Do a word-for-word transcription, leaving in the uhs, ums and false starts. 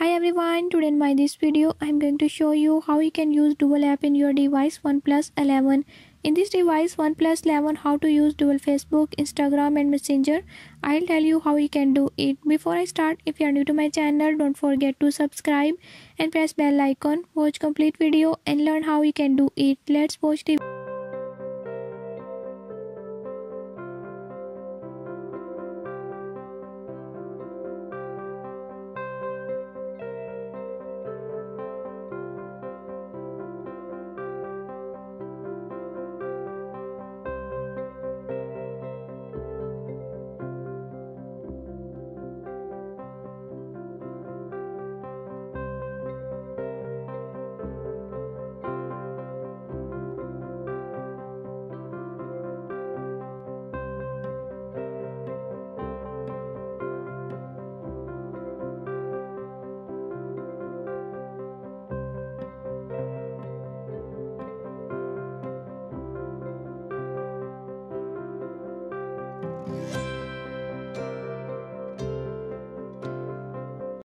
Hi everyone, today in my this video I am going to show you how you can use dual app in your device OnePlus eleven. In this device OnePlus eleven, how to use dual Facebook, Instagram and Messenger. I'll tell you how you can do it. Before I start, if you are new to my channel, don't forget to subscribe and press bell icon. Watch complete video and learn how you can do it. Let's watch the